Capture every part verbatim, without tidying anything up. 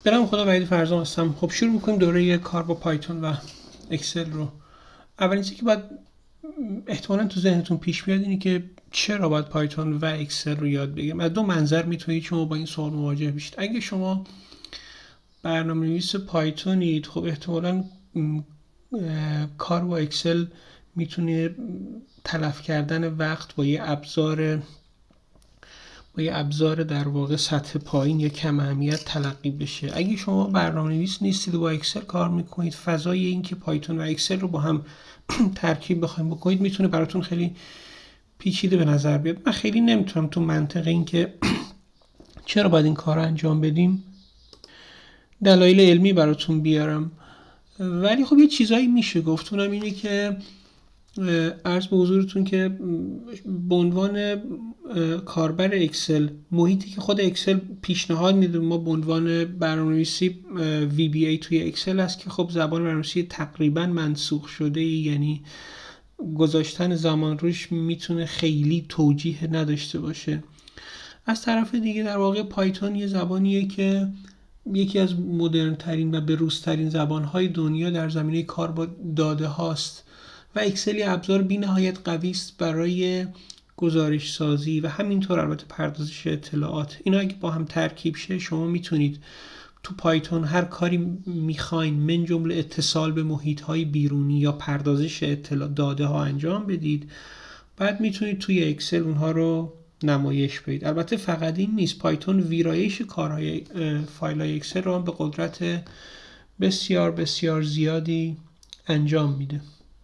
به نام خدا وحید فرزان هستم. خب شروع میکنیم دوره کار با پایتون و اکسل رو. اولین چیزی که باید احتمالاً تو ذهنتون پیش میاد اینه که چرا باید پایتون و اکسل رو یاد بگیریم. از دو منظر میتونید شما با این سوال مواجه بشید. اگه شما برنامه‌نویس پایتونید، خب احتمالاً کار با اکسل میتونه تلف کردن وقت با یه ابزار با یه ابزار در واقع سطح پایین یا کم اهمیت تلقی بشه. اگه شما برنامه‌نویس نیستید و با اکسل کار میکنید، فضای این که پایتون و اکسل رو با هم ترکیب بخواید بکنید میتونه براتون خیلی پیچیده به نظر بیاد. من خیلی نمیتونم تو منطقه این که چرا باید این کار رو انجام بدیم دلایل علمی براتون بیارم، ولی خب یه چیزایی میشه گفت. اونم اینه که عرض به حضورتون که به عنوان کاربر اکسل، محیطی که خود اکسل پیشنهاد میده ما به عنوان برنامه‌نویسی وی بی ای توی اکسل است که خب زبان برنامه‌نویسی تقریبا منسوخ شده، یعنی گذاشتن زمان روش میتونه خیلی توجیه نداشته باشه. از طرف دیگه در واقع پایتون یه زبانیه که یکی از مدرن ترین و بروزترین زبان‌های دنیا در زمینه کار با داده هاست و اکسل ابزار بی‌نهایت قوی است برای گزارش سازی و همینطور البته پردازش اطلاعات. اینا اگه با هم ترکیب شه شما میتونید تو پایتون هر کاری میخواین من جمله اتصال به محیط‌های بیرونی یا پردازش اطلاع داده ها انجام بدید، بعد میتونید توی اکسل اونها رو نمایش بدید. البته فقط این نیست، پایتون ویرایش کارهای فایل‌های اکسل رو هم به قدرت بسیار بسیار زیادی انجام میده.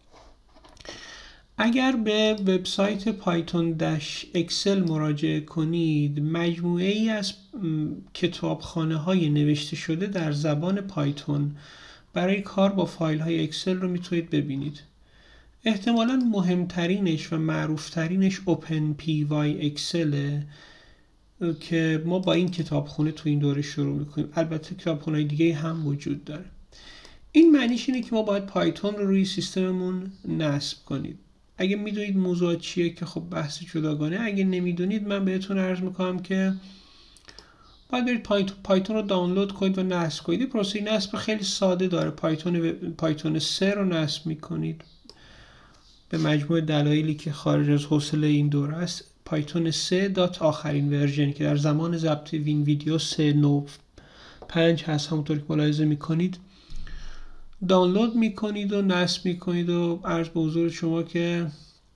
اگر به وبسایت پایتون داش اکسل مراجعه کنید، مجموعه ای از کتابخانه های نوشته شده در زبان پایتون برای کار با فایل های اکسل رو میتونید ببینید. احتمالاً مهمترینش و معروفترینش اوپن پی وای اکسله که ما با این کتابخونه تو این دوره شروع میکنیم. البته کتابخونه دیگه هم وجود داره. این معنیش اینه که ما باید پایتون رو روی سیستممون نصب کنید. اگه میدونید موضوع چیه که خب بحث جداگانه، اگه نمیدونید من بهتون عرض میکنم که باید برید پایتون رو دانلود کنید و نصب کنید. پروسه نصب خیلی ساده داره. پایتون پایتون سه رو نصب میکنید به مجموع دلایلی که خارج از حوصله این دوره است. پایتون سه دات آخرین ورژن که در زمان ضبط این ویدیو سه نو پنج هست، همونطور که ملاحظه میکنید دانلود میکنید و نصب میکنید و عرض به حضور شما که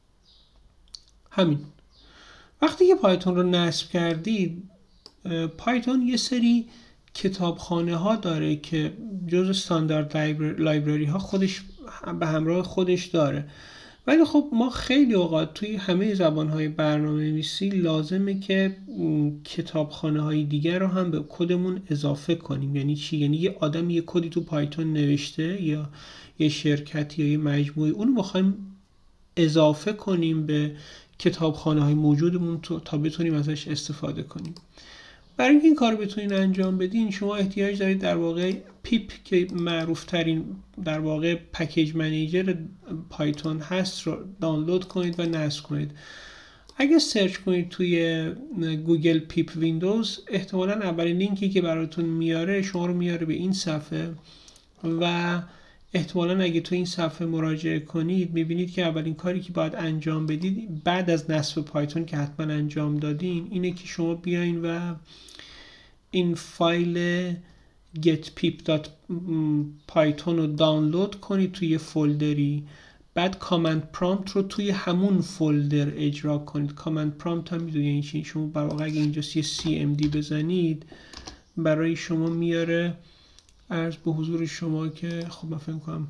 همین. وقتی که پایتون رو نصب کردید، پایتون یه سری کتابخانه ها داره که جز استاندارد لایبرری ها خودش به همراه خودش داره، ولی خب ما خیلی اوقات توی همه زبان های برنامه نویسی لازمه که کتابخانه های دیگر رو هم به کدمون اضافه کنیم. یعنی چی؟ یعنی یه آدم یه کدی تو پایتون نوشته یا یه شرکتی یا یه مجموعه، اونو میخوایم اضافه کنیم به کتابخانه های موجودمون تا بتونیم ازش استفاده کنیم. برای اینکه این کار رو بتونین انجام بدین شما احتیاج دارید در واقع پیپ که معروف ترین در واقع پکیج منیجر پایتون هست رو دانلود کنید و نصب کنید. اگه سرچ کنید توی گوگل پیپ ویندوز، احتمالاً اولین لینکی که براتون میاره شما رو میاره به این صفحه و احتمالاً اگه تو این صفحه مراجعه کنید میبینید که اولین کاری که باید انجام بدید بعد از نصب پایتون که حتما انجام دادین اینه که شما بیاین و این فایل getpip.python رو دانلود کنید توی فولدری، بعد کامند پرامپت رو توی همون فولدر اجرا کنید. کامند پرامپت هم میدونید یعنی چی؟ شما برای اگه اینجا سی ام دی بزنید برای شما میاره عرض به حضور شما که خب من فکر کنم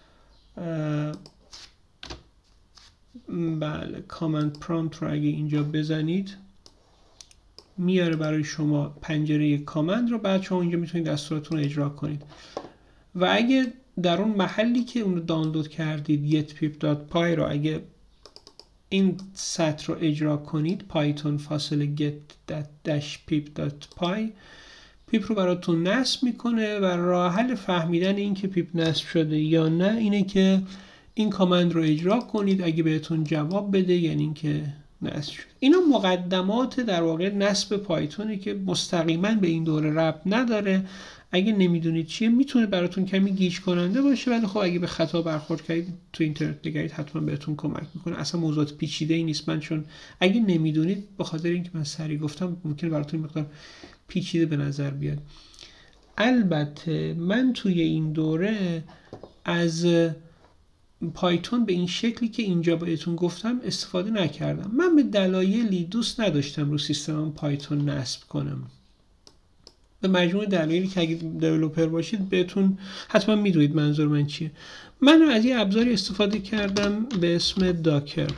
بله کامند پرامپت رو اگه اینجا بزنید میاره برای شما پنجره کامند رو، بعد شما اینجا میتونید دستوراتون رو اجرا کنید. و اگه در اون محلی که اون رو دانلود کردید getpip.py رو اگه این سطر رو اجرا کنید python فاصله get-pip.py، پیپ رو براتون نصب میکنه و راه حل فهمیدن این که پیپ نصب شده یا نه اینه که این کامند رو اجرا کنید. اگه بهتون جواب بده یعنی این که نصب شد. اینا مقدمات در واقع نصب پایتونه که مستقیما به این دوره ربط نداره. اگه نمیدونید چیه میتونه براتون کمی گیج کننده باشه، ولی خب اگه به خطا برخورد کردید تو اینترنت بگردید حتما بهتون کمک میکنه. اصلا موضوعات پیچیده ای نیست. من چون اگه نمیدونید به خاطر اینکه من سریع گفتم ممکن براتون مقدار پیچیده به نظر بیاد. البته من توی این دوره از پایتون به این شکلی که اینجا بهتون گفتم استفاده نکردم. من به دلایلی دوست نداشتم رو سیستمم پایتون نصب کنم. به مجموع دلایلی که اگه دیولپر باشید بهتون حتما میدونید منظور من چیه. من از یه ابزاری استفاده کردم به اسم داکر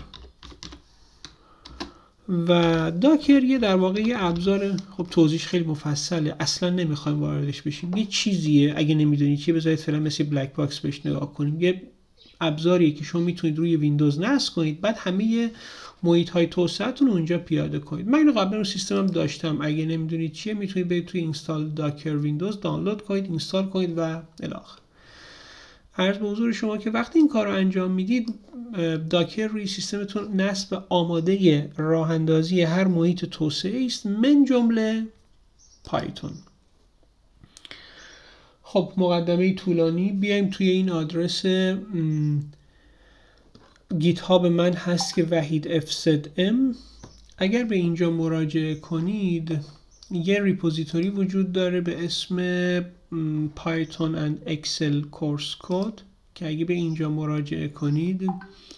و داکر یه در واقع یه ابزار، خب توضیحش خیلی مفصله، اصلا نمیخوایم واردش بشیم. یه چیزیه اگه نمیدونید چیه بذارید فعلا مثل بلک باکس بهش نگاه کنیم. یه ابزاریه که شما میتونید روی ویندوز نصب کنید، بعد همه محیط های توسعه‌تون اونجا پیاده کنید. من اینو قبلا رو سیستمم داشتم. اگه نمیدونید چیه میتونید برید توی اینستال داکر ویندوز دانلود کنید، اینستال کنید و الی آخر. عرض به حضور شما که وقتی این کار رو انجام میدید داکر روی سیستمتون نصب آماده راه اندازی هر محیط توسعه است، من جمله پایتون. خب مقدمه طولانی، بیایم توی این آدرس گیت هاب من هست که وحید اف زد ام. اگر به اینجا مراجعه کنید یه ریپوزیتوری وجود داره به اسم Python and Excel Course Code که اگه به اینجا مراجعه کنید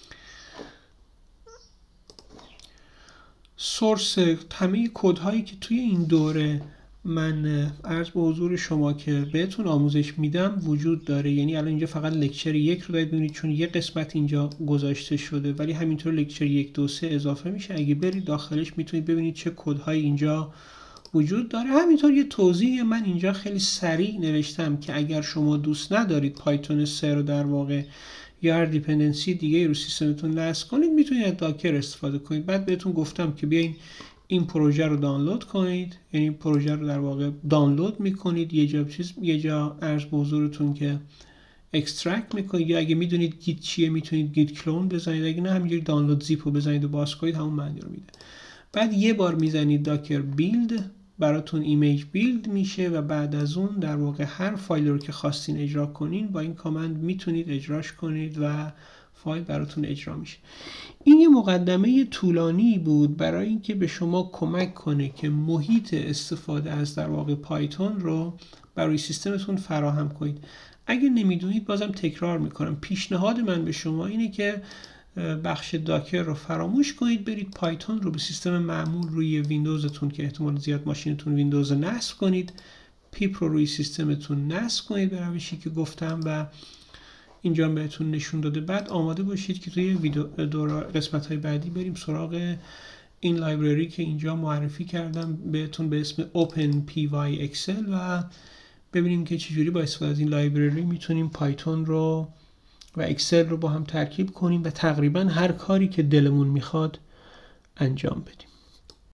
سورس همه کد هایی که توی این دوره من عرض به حضور شما که بهتون آموزش میدم وجود داره. یعنی الان اینجا فقط لکچر یک رو دارید ببینید چون یه قسمت اینجا گذاشته شده، ولی همینطور لکچر یک دو سه اضافه میشه. اگه برید داخلش میتونید ببینید چه کدهایی اینجا وجود داره. همینطور یه توضیح من اینجا خیلی سریع نوشتم که اگر شما دوست ندارید پایتون سه رو در واقع یا هر دیپندنسی دیگه رو سیستمتون نصب کنید میتونید از داکر استفاده کنید. بعد بهتون گفتم که بیاین این پروژه رو دانلود کنید، یعنی پروژه رو در واقع دانلود میکنید، یه جا چیز یه جا عرض به حضورتون که اکسترکت میکنید، یا اگه میدونید گیت چیه میتونید گیت کلون بزنید، اگه نه همینجوری دانلود زیپ رو بزنید و باز کنید همون معنی رو میده. بعد یه بار میزنید داکر بیلد، براتون ایمیج بیلد میشه و بعد از اون در واقع هر فایل رو که خواستین اجرا کنین با این کامند میتونید اجراش کنید و فایل براتون اجرا میشه. این یه مقدمه طولانی بود برای اینکه به شما کمک کنه که محیط استفاده از در واقع پایتون رو برای سیستمتون فراهم کنید. اگه نمیدونید بازم تکرار میکنم، پیشنهاد من به شما اینه که بخش داکر رو فراموش کنید، برید پایتون رو به سیستم معمول روی ویندوزتون که احتمال زیاد ماشینتون ویندوز نصب کنید، پیپ رو روی سیستمتون نصب کنید به روشی که گفتم و اینجا بهتون نشون داده. بعد آماده باشید که توی ویدیو قسمت های بعدی بریم سراغ این لایبرری که اینجا معرفی کردم بهتون به اسم OpenPyXL و ببینیم که چجوری با استفاده از این لایبرری میتونیم پایتون رو و اکسل رو با هم ترکیب کنیم و تقریبا هر کاری که دلمون میخواد انجام بدیم.